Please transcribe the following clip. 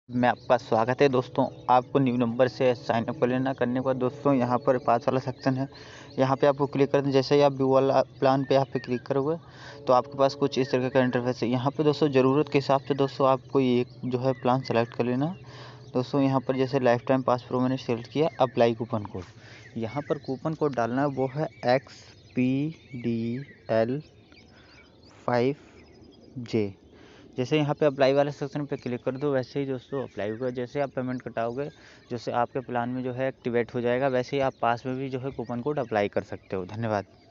में आपका स्वागत है दोस्तों। आपको न्यू नंबर से साइन अप कर लेना। करने के बाद दोस्तों यहाँ पर पास वाला सेक्शन है, यहाँ पे आपको क्लिक कर दें। जैसे ही आप व्यू वाला प्लान पे यहाँ पे क्लिक करोगे तो आपके पास कुछ इस तरह का इंटरफेस है। यहाँ पे दोस्तों ज़रूरत के हिसाब से दोस्तों आपको एक जो है प्लान सेलेक्ट कर लेना। दोस्तों यहाँ पर जैसे लाइफ टाइम पास प्रो मैंने सेलेक्ट किया, अप्लाई कूपन कोड। यहाँ पर कूपन कोड डालना है, वो है XPDL5J। जैसे यहाँ पे अप्लाई वाले सेक्शन पे क्लिक कर दो, वैसे ही दोस्तों अप्लाई होगा। जैसे आप पेमेंट कटाओगे, जैसे आपके प्लान में जो है एक्टिवेट हो जाएगा, वैसे ही आप पास में भी जो है कूपन कोड अप्लाई कर सकते हो। धन्यवाद।